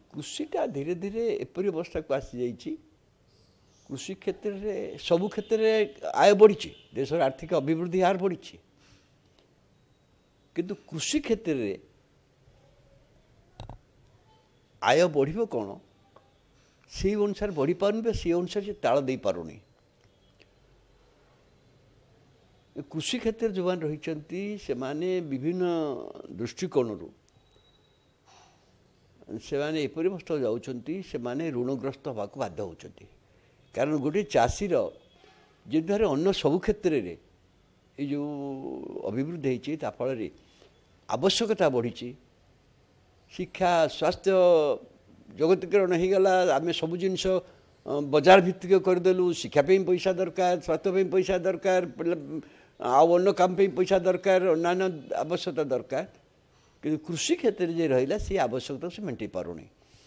कृषिटा धीरे धीरे एपरी अवस्था को आसी जाइए कृषि क्षेत्र में सबु क्षेत्र में आय बढ़ी देश आर्थिक अभिवृद्धि हार बढ़ी किंतु कृषि क्षेत्र में आय बढ़ कौन से अनुसार बढ़ी पारे से अनुसार से ताल दे पारुनी कृषि क्षेत्र जो मैंने रही से माने विभिन्न दृष्टिकोण से माने एपरी अवस्था जाउछंती से माने ऋणग्रस्त होगा बाध्य होती कारण गोटे चाषीर जे भाव अन्न सबु क्षेत्र में ये जो अभिवृद्धि होती फल आवश्यकता बढ़ी शिक्षा स्वास्थ्य जगतीकरण हो गला आम सब जिनस बजार भित्तिक करदेलु शिक्षापी पैसा दरकार स्वास्थ्य पैसा दरकार अन्न काम पैसा दरकार अन्य आवश्यकता दरकार कि कृषि क्षेत्र में रहा सी आवश्यकता से मेटाई पारुनी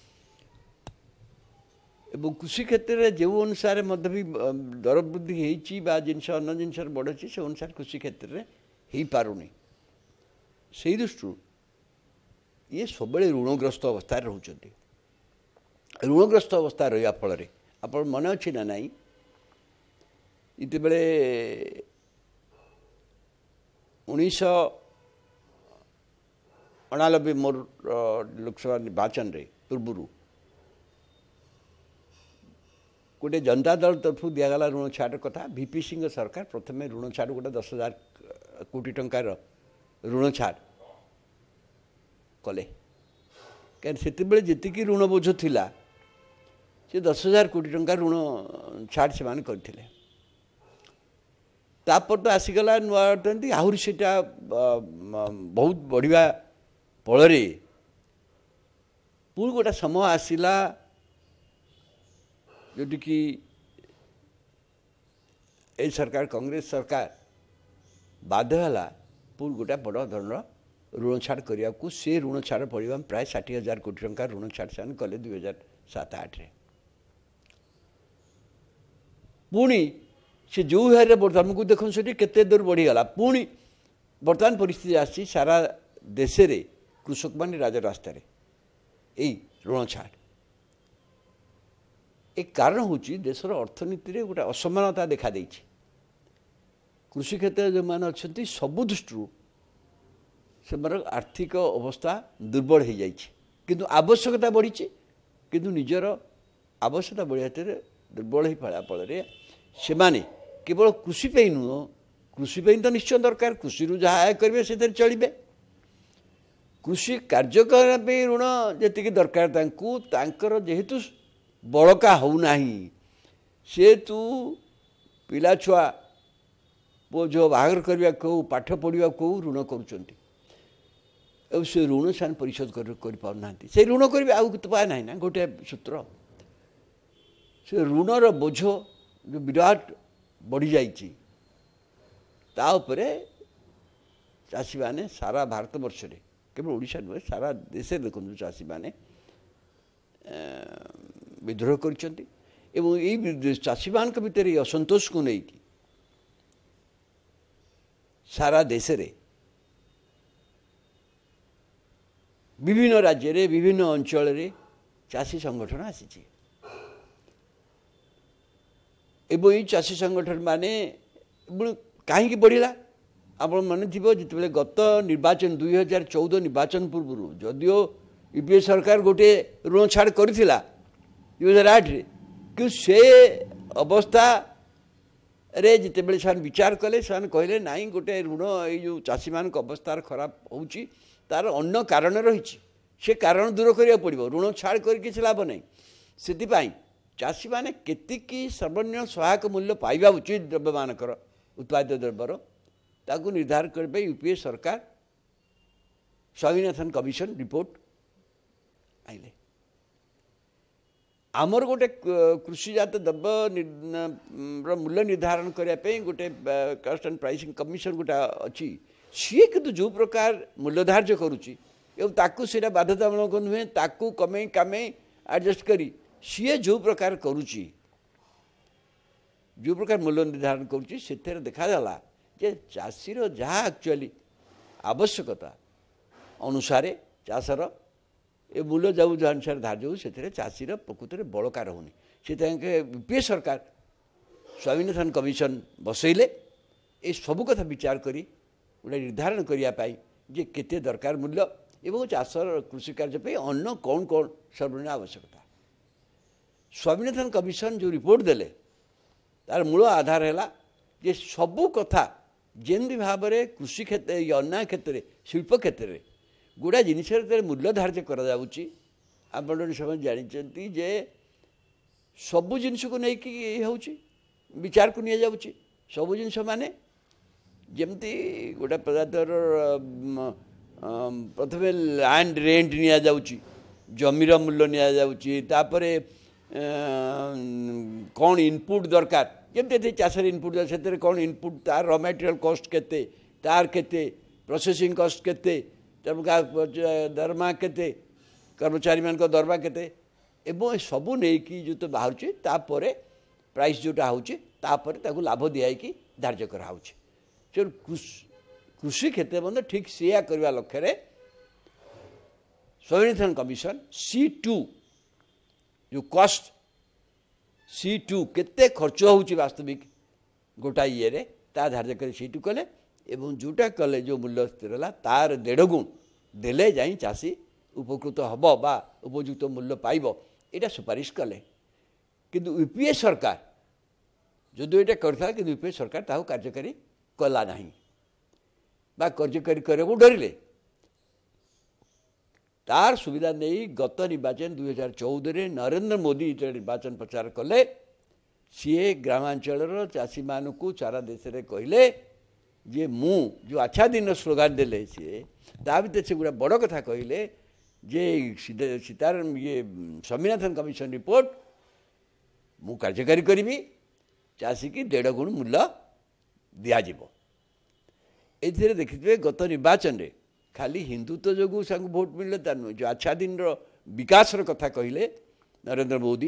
एवं कृषि क्षेत्र में जो अनुसार भी दर वृद्धि होती जिनस अन्न जिनस बढ़ी से अनुसार कृषि क्षेत्र में हो पारुनी से दृष्टि ये सब ऋणग्रस्त अवस्था रोचते ऋणग्रस्त अवस्था रहा फल आप मन अच्छी ना नाई ये बेले 1989 मोर लोकसभा निर्वाचन रे पूर्व गोटे जनता दल तरफ दिगला ऋण छाड़ कथा वीपी सिंह सरकार प्रथम ऋण छाड़ गोटे 10,000 कोटी टंकार ऋण छाड़ कले कहीं जी ऋण बोझ थिला से 10,000 कोटी टंका ऋण छाड़ से माने करथिले तापर तो आसीगला नुआ आहरी से बहुत बढ़िया फल पुणी गोटे समय आसला जोटि कि ए सरकार कांग्रेस सरकार बाध्य है पुणी गोटे बड़ धरण ऋण छाड़ करने को से ऋण छाड़ पड़ा प्राय 60,000 कोटी टंका ऋण छाड़ से कले 2007-08 पुणी से जो हारे बर्तमान को देखो से केते दूर बढ़ीगला पुणी बर्तमान परिस्थिति आसी सारा देश रे कृषक मान राजरास्ता यही ऋण छाड़ एक कारण हूँ देशर अर्थनीति रे गोटे असमानता देखा देछि कृषि क्षेत्र जो मैंने अच्छा सबु दृष्टि से आर्थिक अवस्था दुर्बल हो जाइए किंतु आवश्यकता बढ़ी किंतु निजर आवश्यकता बढ़िया दुर्बल हो पड़ा फल से माने केवल कृषि पे नुह कृषि पे तो निश्चय दरकार कृषि जहाँ आय करेंगे से चलिए कृषि कार्य करने ऋण जी दरकार तांकर जेहेतु बड़का होना से तू पिला छुआ पु झो बाहर करने को पाठ पढ़ा को ऋण कर से ऋण से परिशोध करना से ऋण करेंगे आउ तो पाए ना गोटे सूत्र से ऋणर बोझ जो विराट बढ़ी जाइए चाषी मैंने सारा भारत वर्ष रे केवल ओडिशा नुहे सारा देश देखो चाषी मैंने विद्रोह करछंती एवं यही चाषी मान भितर ये असंतोष को लेकिन सारा देश रे विभिन्न राज्य रे विभिन्न अंचल रे चाषी संगठन आसी एवं ये चाषी संगठन माने कहीं बढ़ला आप मन थी जिते गत निर्वाचन 2014 निर्वाचन पूर्व जदियो यूपीए सरकार गोटे ऋण छाड़ करथिला 2008 कि से अवस्था रे जिते बड़े से विचार कले से कहले नाई गोटे ऋण ये चाषी मान अवस्था खराब होची तार अन्य कारण रही से कारण दूर करिया पड़िबो ऋण छाड़ कर किछ लाभ नहीं से चाषी माने केतिकी सर्वनिम्न सहायक मूल्य पाइबा उचित द्रव्य मानकर उत्पादित द्रव्यर ताकू निर्धारण करें यूपीए सरकार स्वामीनाथन कमिशन रिपोर्ट आइले आमर गोटे कृषिजात द्रव्य मूल्य निर्धारण करने गोटे कस्ट एंड प्राइसिंग कमिशन गोटे अच्छी सी कि जो प्रकार मूल्य धार्य करुच्ची ताकू से बाध्यतामूलक नुहे ताकू कमे कमे एडजस्ट करी सी जो प्रकार करुच्ची जो प्रकार मूल्य निर्धारण करुच्ची से देखागला जे चाषीर जहाँ एक्चुअली आवश्यकता अनुसार चाषर ଏ ମୂଲ୍ୟ ଯେଉଁ ଅନୁସାରେ ଧାର୍ଯ୍ୟ ହେଉଛି ସେଥିରେ ଚାଷୀର ପ୍ରକୃତରେ ବଳକା ରହୁନି। ସେ ତାଙ୍କେ ୟୁପିଏ ସରକାର ସ୍ୱାମୀନାଥନ କମିଶନ ବସେଇଲେ ଏସବୁ କଥା ବିଚାର କରି ଗୋଟେ ନିର୍ଦ୍ଧାରଣ କରିବା ପାଇଁ ଯେ କେତେ ଦରକାର ମୂଲ୍ୟ ଏବଂ ଚାଷର କୃଷି କାର୍ଯ୍ୟ ପାଇଁ ଅନ୍ୟ କ'ଣ କ'ଣ ସର୍ବନିମ୍ନ ଆବଶ୍ୟକତା। ସ୍ୱାମୀନାଥନ କମିଶନ ଯେଉଁ ରିପୋର୍ଟ ଦେଲେ ତାର ମୂଳ ଆଧାର ହେଲା ଯେ ସବୁ କଥା ଯେମିତି ଭାବରେ କୃଷି କ୍ଷେତ୍ର ଅନ୍ୟାୟ କ୍ଷେତ୍ରରେ ଶିଳ୍ପ କ୍ଷେତ୍ରରେ ଗୁଡ଼ା ଜିନିଷରେ ଯେତେବେଳେ ମୂଲ୍ୟ ଧାର୍ଯ୍ୟ କରାଯାଉଛି ଆପଣ ସେମାନେ ଜାଣିଛନ୍ତି ଯେ ସବୁ ଜିନିଷକୁ ନେଇକି ହେଉଛି ବିଚାରକୁ ନିଆଯାଉଛି। ସବୁ ଜିନିଷ ମାନେ ଯେମିତି ଗୋଟେ ପଦାର୍ଥର ପ୍ରଥମେ ଲ୍ୟାଣ୍ଡ ରେଣ୍ଟ ନିଆଯାଉଛି, ଜମିର ମୂଲ୍ୟ ନିଆଯାଉଛି, ତାପରେ କ'ଣ ଇନପୁଟ୍ ଦରକାର, ଯେମିତି ଏଠି ଚାଷରେ ଇନପୁଟ୍ ଦରକାର ସେଥିରେ କ'ଣ ଇନପୁଟ୍ ତାର ର ମ୍ୟାଟେରିଆଲ୍ କଷ୍ଟ କେତେ, ତାର କେତେ ପ୍ରୋସେସିଂ କଷ୍ଟ କେତେ, ଦରମା କେତେ, କର୍ମଚାରୀମାନଙ୍କ ଦରମା କେତେ ଏବଂ ଏସବୁ ନେଇକି ଯେଉଁ ତ ବାହାରୁଛି ତାପରେ ପ୍ରାଇସ୍ ଯେଉଁଟା ହେଉଛି ତାପରେ ତାକୁ ଲାଭ ଦିଆହେଇକି ଧାର୍ଯ୍ୟ କରାହେଉଛି। ତେଣୁ କୃଷି କ୍ଷେତ୍ର ମଧ୍ୟ ଠିକ୍ ସେୟା କରିବା ଲକ୍ଷ୍ୟରେ ସ୍ୱାମୀନାଥନ କମିଶନ C2 ଯେଉଁ କଷ୍ଟ C2 କେତେ ଖର୍ଚ୍ଚ ହେଉଛି ବାସ୍ତବିକ ଗୋଟା ଇଏରେ ତା ଧାର୍ଯ୍ୟ କରି C2 କଲେ ଏବଂ ଯେଉଁଟା କଲେ ଯେଉଁ ମୂଲ୍ୟ ସ୍ଥିର ହେଲା ତାର 1.5 ଗୁଣ ଦେଲେ ଯାଇ ଚାଷୀ ଉପକୃତ ହେବ ବା ଉପଯୁକ୍ତ ମୂଲ୍ୟ ପାଇବ ଏଇଟା ସୁପାରିଶ କଲେ। କିନ୍ତୁ ୟୁପିଏ ସରକାର ଯଦିଓ ଏଇଟା କରିଥିଲା କିନ୍ତୁ ୟୁପିଏ ସରକାର ତାହାକୁ କାର୍ଯ୍ୟକାରୀ କଲା ନାହିଁ ବା କାର୍ଯ୍ୟକାରୀ କରିବାକୁ ଡରିଲେ। ତାର ସୁବିଧା ନେଇ ଗତ ନିର୍ବାଚନ 2014ରେ ନରେନ୍ଦ୍ର ମୋଦି ଯେତେବେଳେ ନିର୍ବାଚନ ପ୍ରଚାର କଲେ ସିଏ ଗ୍ରାମାଞ୍ଚଳର ଚାଷୀମାନଙ୍କୁ ସାରା ଦେଶରେ କହିଲେ ଯେ ମୁଁ ଯେଉଁ ଆଚ୍ଛା ଦିନର ସ୍ଲୋଗାନ ଦେଲେ ସିଏ ତା ଭିତରେ ସେ ଗୋଟେ ବଡ଼ କଥା କହିଲେ ଯେ ସୀତାରାମ ଇଏ ସ୍ୱାମୀନାଥନ କମିଶନ ରିପୋର୍ଟ ମୁଁ କାର୍ଯ୍ୟକାରୀ କରିବି, ଚାଷୀକି 1.5 ଗୁଣ ମୂଲ୍ୟ ଦିଆଯିବ। ଏଥିରେ ଦେଖିଥିବେ ଗତ ନିର୍ବାଚନରେ ଖାଲି ହିନ୍ଦୁତ୍ୱ ଯୋଗୁଁ ତାଙ୍କୁ ଭୋଟ ମିଳିଲେ ତା ନୁହେଁ, ଯେଉଁ ଆଚ୍ଛା ଦିନର ବିକାଶର କଥା କହିଲେ ନରେନ୍ଦ୍ର ମୋଦି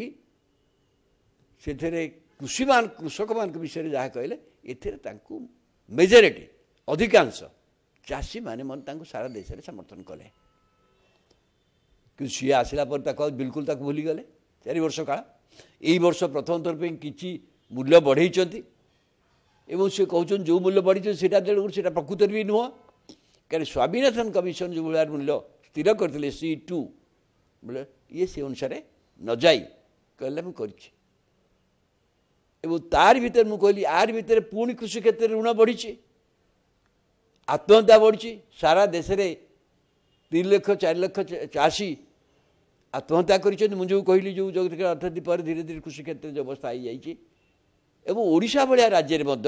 ସେଥିରେ କୃଷକମାନଙ୍କ ବିଷୟରେ ଯାହା କହିଲେ ଏଥିରେ ତାଙ୍କୁ ମେଜରିଟି ଅଧିକାଂଶ ଚାଷୀମାନେ ତାଙ୍କୁ ସାରା ଦେଶରେ ସମର୍ଥନ କଲେ। କିନ୍ତୁ ସିଏ ଆସିଲା ପରେ ତାକୁ ବିଲକୁଲ ତାକୁ ଭୁଲିଗଲେ 4 ବର୍ଷ କାଳ। ଏଇ ବର୍ଷ ପ୍ରଥମ ଥର ପାଇଁ କିଛି ମୂଲ୍ୟ ବଢ଼େଇଛନ୍ତି ଏବଂ ସେ କହୁଛନ୍ତି ଯେଉଁ ମୂଲ୍ୟ ବଢ଼ିଛନ୍ତି ସେଇଟା 1.5 ଗୁଣ ସେଇଟା ପ୍ରକୃତରେ ବି ନୁହଁ। କାରଣ ସ୍ୱାମୀନାଥନ କମିଶନ ଯେଉଁ ଭଳିଆ ମୂଲ୍ୟ ସ୍ଥିର କରିଥିଲେ C2 ବୋଲେ ଇଏ ସେ ଅନୁସାରେ ନ ଯାଇ କହିଲେ ମୁଁ କରିଛି ଏବଂ ତାରି ଭିତରେ ମୁଁ କହିଲି ଆରି ଭିତରେ ପୁଣି କୃଷି କ୍ଷେତ୍ରରେ ଋଣ ବଢ଼ିଛି, ଆତ୍ମହତ୍ୟା ବଢ଼ିଛି। ସାରା ଦେଶରେ 3 ଲକ୍ଷ 4 ଲକ୍ଷ ଚାଷୀ ଆତ୍ମହତ୍ୟା କରିଛନ୍ତି। ମୁଁ ଯେଉଁ କହିଲି ଯେଉଁ ଯୋଉଥିରେ ଅର୍ଥନୀତି ପରେ ଧୀରେ ଧୀରେ କୃଷି କ୍ଷେତ୍ରରେ ଯେଉଁ ଅବସ୍ଥା ହେଇଯାଇଛି ଏବଂ ଓଡ଼ିଶା ଭଳିଆ ରାଜ୍ୟରେ ମଧ୍ୟ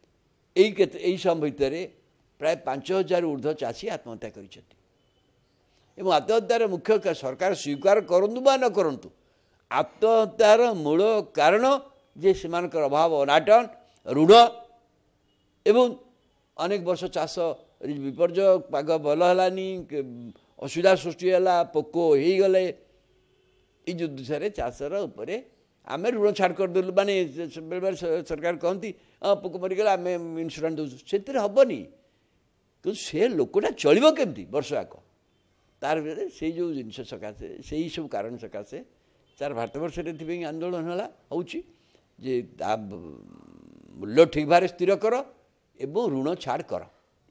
ଏଇ ସମୟ ଭିତରେ ପ୍ରାୟ 5,000 ଊର୍ଦ୍ଧ୍ୱ ଚାଷୀ ଆତ୍ମହତ୍ୟା କରିଛନ୍ତି ଏବଂ ଆତ୍ମହତ୍ୟାର ମୁଖ୍ୟ ସରକାର ସ୍ୱୀକାର କରନ୍ତୁ ବା ନ କରନ୍ତୁ ଆତ୍ମହତ୍ୟାର ମୂଳ କାରଣ ଯେ ସେମାନଙ୍କର ଅଭାବ ଅନାଟନ ଋଣ ଏବଂ ଅନେକ ବର୍ଷ ଚାଷ ବିପର୍ଯ୍ୟୟ ପାଗ ଭଲ ହେଲାନି, ଅସୁବିଧା ସୃଷ୍ଟି ହେଲା, ପୋକ ହେଇଗଲେ, ଏଇ ଯେଉଁ ଦିଶରେ ଚାଷର ଉପରେ ଆମେ ଋଣ ଛାଡ଼ କରିଦେଲୁ ମାନେ ବେଳେବେଳେ ସରକାର କହନ୍ତି ହଁ ପୋକ ମରିଗଲା ଆମେ ଇନ୍ସୁରାନ୍ସ ଦେଉଛୁ, ସେଥିରେ ହେବନି। କିନ୍ତୁ ସେ ଲୋକଟା ଚଳିବ କେମିତି ବର୍ଷ ଯାକ ତାର ଭିତରେ ସେଇ ଯେଉଁ ଜିନିଷ ସକାଶେ ସେଇ ସବୁ କାରଣ ସକାଶେ ସାରା ଭାରତବର୍ଷରେ ଏଥିପାଇଁ ଆନ୍ଦୋଳନ ହେଲା ହେଉଛି ଯେ ତା ମୂଲ୍ୟ ଠିକ୍ ଭାବରେ ସ୍ଥିର କର ଏବଂ ଋଣ ଛାଡ଼ କର।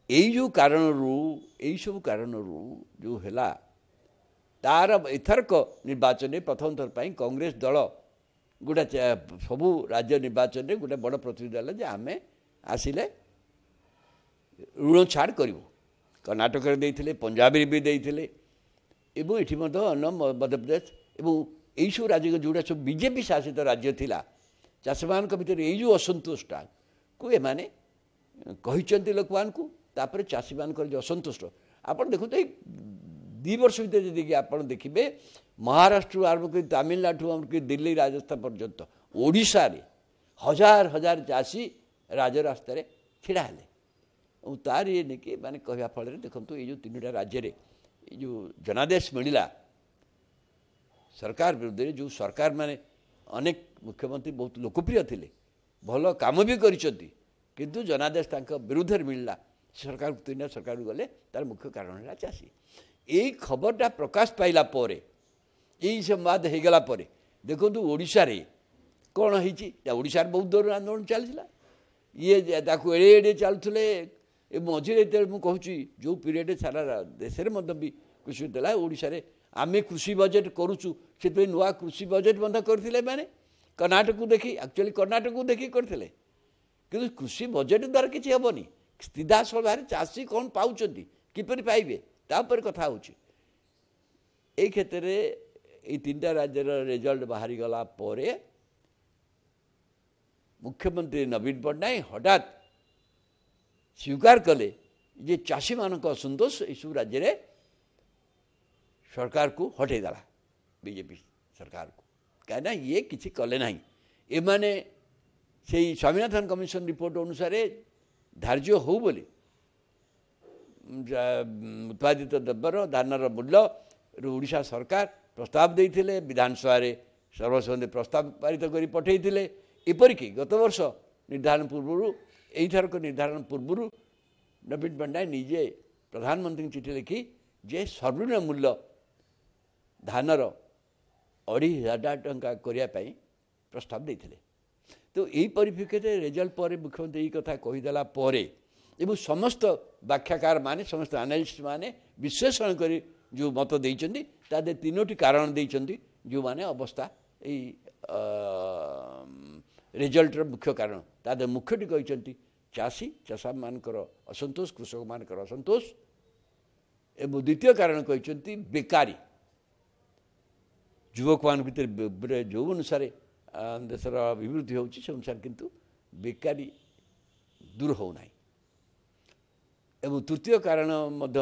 ଏଇସବୁ କାରଣରୁ ଯେଉଁ ହେଲା ତାର ଏଥରକ ନିର୍ବାଚନରେ ପ୍ରଥମ ଥର ପାଇଁ କଂଗ୍ରେସ ଦଳ ଗୋଟେ ସବୁ ରାଜ୍ୟ ନିର୍ବାଚନରେ ଗୋଟେ ବଡ଼ ପ୍ରତିନିଧି ଦେଲା ଯେ ଆମେ ଆସିଲେ ଋଣ ଛାଡ଼ କରିବୁ। କର୍ଣ୍ଣାଟକରେ ଦେଇଥିଲେ, ପଞ୍ଜାବରେ ବି ଦେଇଥିଲେ ଏବଂ ଏଠି ମଧ୍ୟ ଅନ୍ୟ ମଧ୍ୟପ୍ରଦେଶ ଏବଂ ଏଇସବୁ ରାଜ୍ୟ ଯେଉଁଟା ସବୁ ବିଜେପି ଶାସିତ ରାଜ୍ୟ ଥିଲା ଚାଷୀମାନଙ୍କ ଭିତରେ ଏଇ ଯେଉଁ ଅସନ୍ତୋଷଟାକୁ ଏମାନେ କହିଛନ୍ତି ଲୋକମାନଙ୍କୁ। ତାପରେ ଚାଷୀମାନଙ୍କର ଯେଉଁ ଅସନ୍ତୁଷ୍ଟ ଆପଣ ଦେଖନ୍ତୁ ଏଇ 2 ବର୍ଷ ଭିତରେ ଯଦି ଆପଣ ଦେଖିବେ ମହାରାଷ୍ଟ୍ରରୁ ଆରମ୍ଭ କରି ତାମିଲନାଡୁ ଆରମ୍ଭ କରି ଦିଲ୍ଲୀ ରାଜସ୍ଥାନ ପର୍ଯ୍ୟନ୍ତ ଓଡ଼ିଶାରେ ହଜାର ହଜାର ଚାଷୀ ରାଜରାସ୍ତାରେ ଛିଡ଼ା ହେଲେ ଏବଂ ତାର ଇଏ ନେଇକି ମାନେ କହିବା ଫଳରେ ଦେଖନ୍ତୁ ଏଇ ଯେଉଁ 3ଟା ରାଜ୍ୟରେ ଏଇ ଯେଉଁ ଜନାଦେଶ ମିଳିଲା ସରକାର ବିରୁଦ୍ଧରେ ଯେଉଁ ସରକାର ମାନେ ଅନେକ ମୁଖ୍ୟମନ୍ତ୍ରୀ ବହୁତ ଲୋକପ୍ରିୟ ଥିଲେ, ଭଲ କାମ ବି କରିଛନ୍ତି କିନ୍ତୁ ଜନାଦେଶ ତାଙ୍କ ବିରୁଦ୍ଧରେ ମିଳିଲା ସରକାରକୁ 3ଟା ସରକାରକୁ ଗଲେ ତାର ମୁଖ୍ୟ କାରଣ ହେଲା ଚାଷୀ। यही खबरटा प्रकाश पाइला परे यही संवाद हो गला परे देखो ओडिशा रे कौन होशार बहुत दूर आंदोलन चलता ये ताकू एड़े एड़े चलुले मझे मुझे जो पीरियड सारा देश में भी कृषि होता ओडिशा रे आमे कृषि बजेट करुचु से नुआ कृषि बजेट बंद करते मैंने कर्नाटक को देखी एक्चुअली कर्नाटक को देखी करते कि कृषि बजेट द्वारा किसी हेनी सीधा सल भाव चाषी कौन पाँच किपर पाइबे तापर कथा होची ए क्षेत्र में ये तीन टा राज्यर रिजल्ट बाहरी गला परे मुख्यमंत्री नवीन पट्टनायक हठात स्वीकार कले जे चाषी मानक असंतोष यू राज्य में सरकार को हटेदेला बीजेपी सरकार को कहीं ये किसी कले ना एमाने से स्वामीनाथन कमिशन रिपोर्ट अनुसार धार्य हो बोली उत्पादित द्रव्यर धानर मूल्य ओडिशा सरकार प्रस्ताव देते विधानसभा सर्वसम्मति प्रस्ताव पारित कर पठे एपरिक गत वर्ष निर्धारण पूर्व यहीथरक निर्धारण पूर्व नवीन पट्टनायक निजे प्रधानमंत्री चिठी लिखि जे सर्वनिम्न मूल्य धानर 2,500 टंका करने प्रस्ताव देते तो यही परिप्रेक्षित रिजल्ट पर मुख्यमंत्री यही कथा कहीदेला एवं समस्त व्याख्याकार माने समस्त एनालिस्ट माने विश्लेषण कर जो मत देइचंदी तादे तीनोटी कारण देइचंदी जो माने अवस्था यही रिजल्टर मुख्य कारण तादे मुख्यटी कहते चाषी चाषा मानकर असंतोष कृषक मानकर असंतोष एवं द्वितीय कारण कहते बेकारी युवक मान भीतर जो अनुसार देशर अभिवृद्धि होउछि से अनुसार किंतु बेकारी दूर होना एवं तृतीय कारण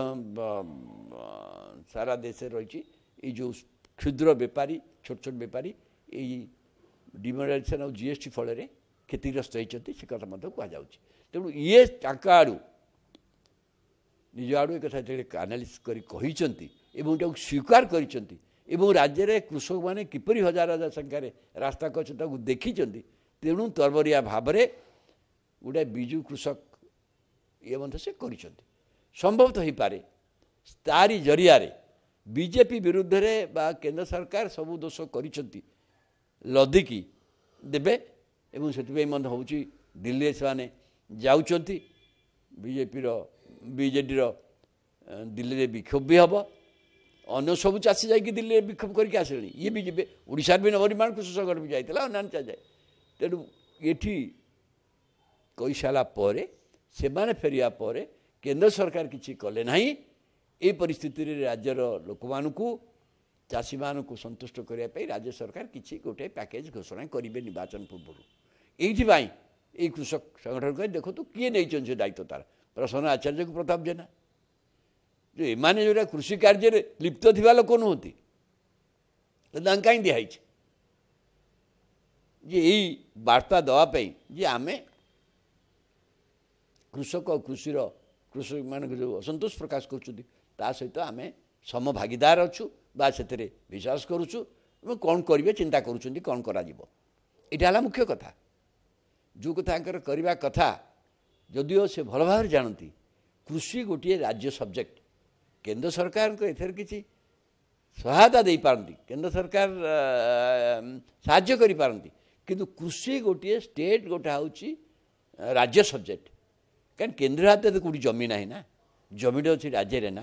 सारा देश रही ये जो क्षुद्र बेपारी छोट छोट बेपारी यही डिमोनेटाइजेशन और जीएसटी फल क्षतिग्रस्त होती से कथा कहु तेणु ये आड़ू निज आड़ू एक कथा एनालिसिस कर स्वीकार कर राज्य में कृषक मैंने किपरि हजार हजार संख्यार रास्ता कछता देखी तेणु तरबरिया भाव में गोटे विजु कृषक ये मत से कर संभवतः हो पारे तारी जरिया बीजेपी विरुद्ध में बा केंद्र सरकार सबू दोष कर लदिकी देवे एवं से हूँ दिल्ली से जाऊँच बीजेपी बीजेडी दिल्ली में विक्षोभ भी हम अन्य सब चाषी जाकि दिल्ली में विक्षोभ करके आसिले ये भी जी ओडिशा भी नवनिर्माण कृषि संगठन भी जाता अन्य जाए तेणु ये कही सारापर से फेरिया पर केंद्र सरकार किसी कले ना ये परिस्थिति राज्यर लोक मानू चाषी मानू संतुष्ट करने राज्य सरकार किसी गोटे पैकेज घोषणा करेंगे निर्वाचन पूर्व ये कृषक संगठन कह देखो तो किए नहीं से दायित्व तार प्रसन्न आचार्य को प्रताप जेना जो एमाने जो कृषि कार्य लिप्त थिबा लोक नुहति कहीं दिखाई जे यही वार्ता दवाई जे आमे कृषक और कृषक मान जो असंतोष प्रकाश कर सहित आम समभागीदार अच्छु बा से विश्वास करुचु कौन करेंगे चिंता करुँच कौन करा मुख्य कथा जो कथा करवा कथा जदिओ से भल भाव जानती कृषि गोटे राज्य सब्जेक्ट केंद्र सरकार को एथर किसी सहायता दे पारती केंद्र सरकार साहाय्य करि पारती किंतु कृषि गोटे स्टेट गोटा हूँ राज्य सब्जेक्ट कहीं केंद्र हाथ तो कौटी जमी ना ना जमीटा अच्छी राज्य रे ना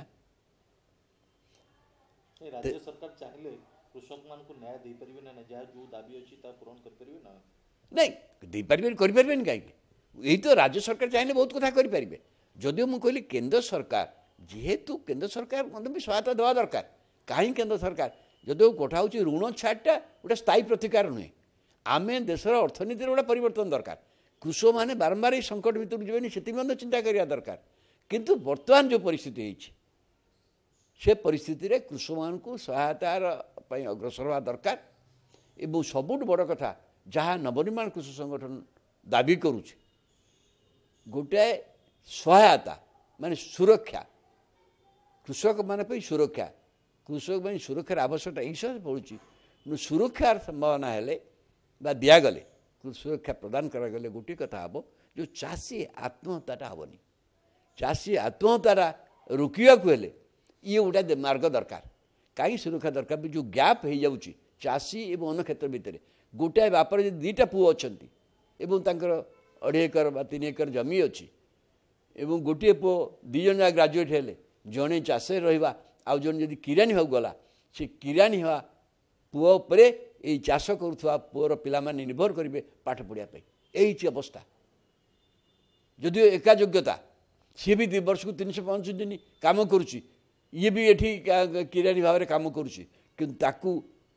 राज्य सरकार चाहिए कृषक मान को न्याय दे परिबे ना जहाँ जो दाबी अछि ता पूरण कर परिबे ना नहीं दे परिबे कर परिबे कहीं यही तो राज्य सरकार चाहिए बहुत कथा कर पारे जदिओ मुझे कहली केंद्र सरकार जेहेतु केंद्र सरकार मतलब भी सहायता देवा दरकार कहीं केंद्र सरकार जदिओ गोटा हूँ ऋण छाड़टा गोटे स्थायी प्रतिकार नुहे आम देशर अर्थनीति गोटे परिवर्तन दरकार कृषक मैंने बारंबार ये संकट भर जीवन से चिंता करवा दरकार किंतु वर्तमान जो परिस्थिति होती से परिस्थिति रे कृषक मान को सहायतार अग्रसर हवा दरकार एवं सबुठ बड़ कथा जहाँ नवनिर्माण कृषि संगठन दाबी करुचे गोटे सहायता माने सुरक्षा कृषक मान सुरक्षा कृषक मैं सुरक्षार आवश्यकता यही पड़ुची सुरक्षार संभावना हेले बा दिगले सुरक्षा प्रदान करागले गोटे कथा हम जो चाषी आत्महत्याटा हेनी चाषी आत्महत्याटा रोकवा हेले ये गोटे मार्ग दरकार कहीं सुरक्षा दरकार जो गैप हो जाऊँगी चाषी और अन्य क्षेत्र भितर गोटाए बापर जो दुईटा पुओ अच्छा एवं 2.5 एकर 3 एकर जमी अच्छी एवं गोटे पुओ 2 जन जहाँ ग्राजुएट हेले जड़े चाष रहा आउ जन जब किरानी हो गला से किरानी हुआ पुओ उपरे ये चाष करुवा पुओर पिला निर्भर करेंगे पाठ पढ़ापी यही अवस्था जदि एका योग्यता सी भी 2 वर्ष को 365 दिन काम करुच्ची ये भी एठी किरानी भाव में काम करुच्ची किंतु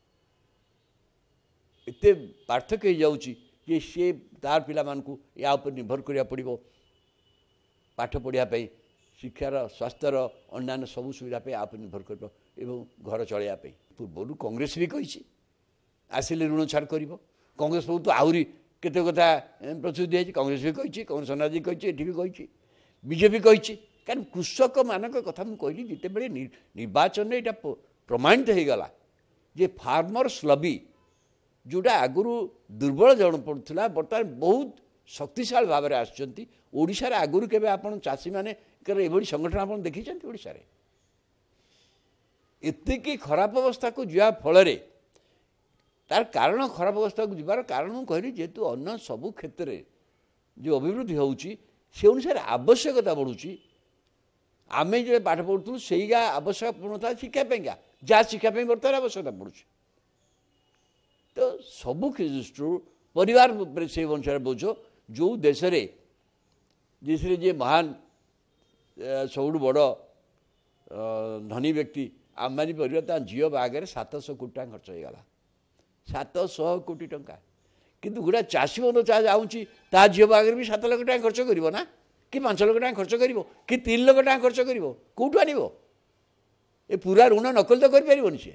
एते पार्थक्य हो जाऊँगी कि सी तार पिला मानकु या ऊपर निर्भर करिया पड़िबो पाठ पढ़ापी शिक्षार स्वास्थ्यर अन्य सबू सुविधा पे आप निर्भर कर घर चलैयापी पूर्व कांग्रेस भी कही आसिले ऋण छाड़ कर कांग्रेस बहुत आहरी केते कथा प्रतिश्रुति दिखाई कांग्रेस भी कही कांग्रेस समाज कही भी कही बीजेपी कही कारण कृषक मान कथा मुझे कहली जिते बड़े निर्वाचन यहाँ प्रमाणित हो गला जे फार्मर्स लबी जोटा आगुरी दुर्बल जन पड़ूला बर्तमान बहुत शक्तिशाली भाव में आशार आगुरी के चाषी मैंने ये संगठन आप देखी ओडिशा रे एतिकी खराब अवस्था को जा फल तार कारण खराब अवस्था को जीवार कारण मुझे कहली जेहेतु अन्य सबू क्षेत्र में जो अभिवृद्धि होउची से अनुसार आवश्यकता बढ़ुची आम जो पाठ पढ़ुलु से आवश्यक पूर्णता शिक्षापी जहाँ शिक्षापी बर्तमान आवश्यकता पड़ुची तो सबू दृष्टि परिवार से अनुसार बोझ जो देश जिसरे जे महान सब बड़ धनी व्यक्ति आम्बानी परिवार झील बागर 700 कोटी टाँग खर्च हो गला 700 कोटी टंका किंतु गोटे चाषी बंधु जाऊँगी ता झील बागर भी 7 लाख टाँग खर्च कर ना कि 5 लाख टाँग खर्च कर कि 3 लाख टाँग खर्च कर कौटू आन ए पूरा ऋण नकल तो कर सी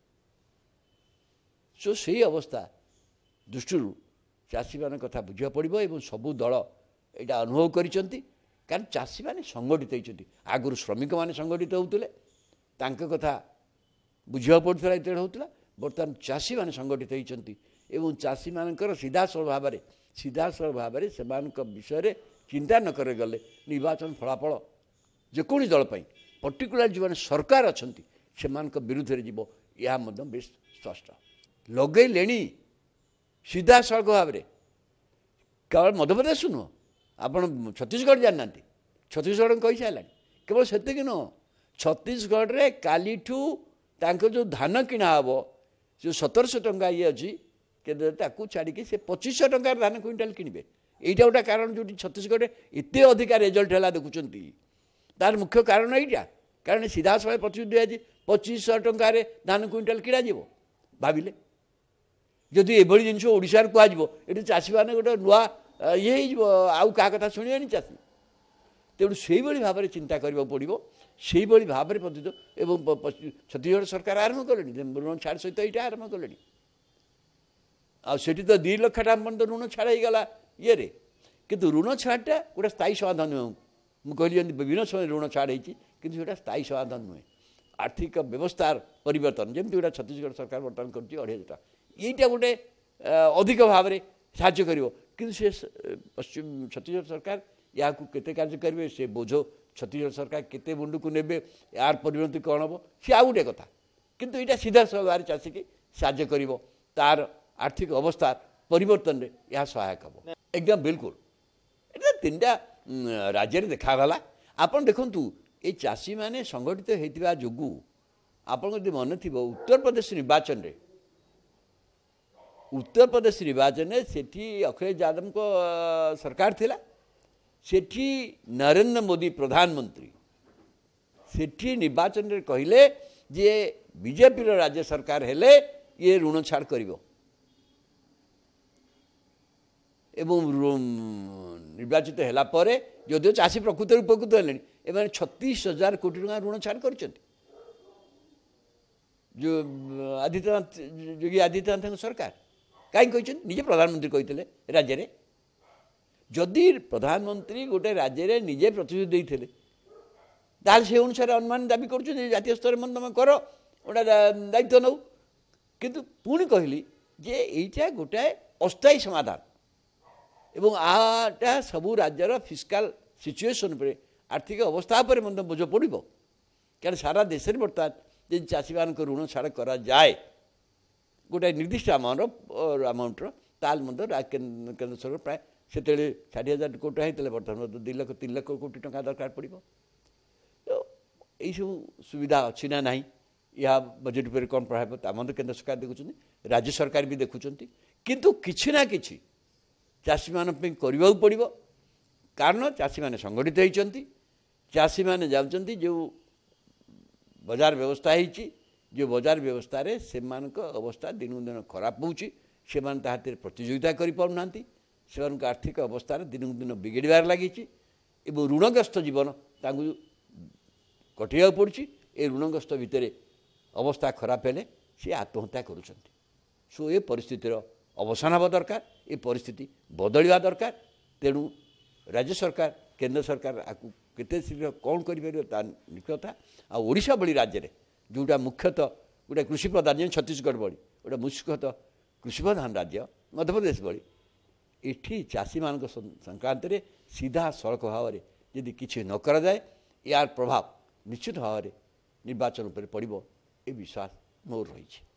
सो से अवस्था दृष्टि चाषी मान कथा बुझा पड़ो और सबू दल यहाँ अनुभव करिसेंती कारण चाषी मैंने संगठित होती आगुरी श्रमिक मैंने संगठित होते कथा बुझा पड़ता ये होता बर्तमान चाषी मैंने संगठित होती चाषी मानकर सीधासल भाव से विषय चिंता न करे गले निर्वाचन फलाफल जेकोसी दल पर्टिकुलर जो मैंने सरकार अच्छा से विरुद्ध में जीव यह बेस स्पष्ट लगे लेनी सीधा सड़क भाव में केवल मध्यप्रदेश नुह आप छत्तीसगढ़ जाना छत्तीसगढ़ कही सारा केवल से नुह छत्तीसगढ़ रे काली जो धान किना हम जो 1700 टंका ये अच्छी छाड़ी से 2500 टंकार धान क्विंटाल किणवे यहाँ गोटे कारण जो छत्तीसगढ़ एत अधिका रिजल्ट है देखुं तार मुख्य कारण यहाँ कारण सीधा साल प्रतिश्रुति दिखाई 2500 टंकार धान क्विंटाल किणा भाविले जदि एभली जिनस ओडिशार कहुए चाषी मैंने गोटे नुआ ये आउ क्या कथा शुणे चाषी तेणु से भाव में चिंता करने पड़ो से भाव में प्रतित एवं छत्तीसगढ़ सरकार आरंभ कले ऋण छाड़ सहित यहाँ आरंभ कले आठी तो 2 लाख टाँग पर्यटन ऋण छाड़ हो गला ये किंतु ऋण छाड़ा गोटे स्थायी समाधान नुहे मुझे विभिन्न समय ऋण छाड़ होता स्थायी समाधान नुहे आर्थिक व्यवस्थार परिवर्तन जमी गोटा छत्तीसगढ़ सरकार बर्तमान कर 2,500 टका यहीटा गोटे अधिक भाव में साहाय्य कर पश्चिम छत्तीसगढ़ सरकार या केते कार्य करेंगे से बोझ छत्तीसगढ़ सरकार केते मुंड को नेबे यार परिणति कौन हम सी आ गोटे कथा किंतु यहाँ सीधा सभार चाषी की साहाय्य कर तार आर्थिक अवस्था परिवर्तन में यह सहायक हम एकदम बिल्कुल ये 3टा राज्य में देखागला आप देखु ये चाषी मैंने संगठित होता जो आप मन थी उत्तर प्रदेश निर्वाचन में उत्तर प्रदेश निर्वाचन में सेठी अखिलेश यादव को सरकार थिला सेठी नरेंद्र मोदी प्रधानमंत्री सेठी निर्वाचन में कहले जे बीजेपी राज्य सरकार हेले ये ऋण छाड़ करिवो एवं निर्वाचित हैला परे जदिव चाषी प्रकृत उपकृत हेले एमाने 36,000 कोटी टका ऋण छाड़ करछन्ति जो आदित्यनाथ योगी आदित्यनाथ सरकार कहीं कहते निजे प्रधानमंत्री कहते राज्य में जदि प्रधानमंत्री गोटे राज्य में निजे प्रतिश्रुति देते ताल से अनुसार अनुमान दाबी कर जातीय स्तर में तुम कर गोटे दायित्व नौ किंतु पुणी कहली जे यहीटा गोटे अस्थायी समाधान एवं आटा सबू राज्यर फिस्काल सिचुएसन पर आर्थिक अवस्था पर बोझ पड़ो कारण सारा देश में बर्तमान जी चाषी मान ऋण छाड़ कराए गोटे निर्दिष्ट अमाउंटर ताल केन्द्र सरकार प्राय से 60,000 कोटी होता बर्तमान 2 लाख 3 लाख कोटी टका दरकार पड़ तो यू सुविधा अच्छी ना ना या बजेट पर कौन प्रभाव पड़ता केन्द्र सरकार देखुं राज्य सरकार भी देखुं किंतु किछि ना किछि चाषी मान करने पड़ो कारण चाषी मैंने संगठित होती चाषी मैंने जाऊँच जो बजार व्यवस्था होती जो बजार व्यवस्था रे से अवस्था दिन दिन खराब होची से प्रतियोगिता करें से आर्थिक अवस्था दिन दिन बिगड़बार लगी ऋणग्रस्त जीवन कटिया पड़ी ए ऋणग्रस्त भितर अवस्था खराब हेले सी आत्महत्या करुँच सो ये परिस्थितिर अवसान हवा दरकार ये परिस्थिति बदलवा दरकार तेणु राज्य सरकार केंद्र सरकार आपको केते शीघ्र कौन करें निकटता आशा भली राज्य में जोटा मुख्यतः गोटे कृषि प्रधान छत्तीसगढ़ भली गोटे मुख्यतः कृषि प्रधान राज्य मध्यप्रदेश भली एठी चाषी मान संक्रांत में सीधा सड़क भाव में यदि किसी न करा जाए यार प्रभाव निश्चित भाव में निर्वाचन पर पड़ो ये विश्वास मोर रही।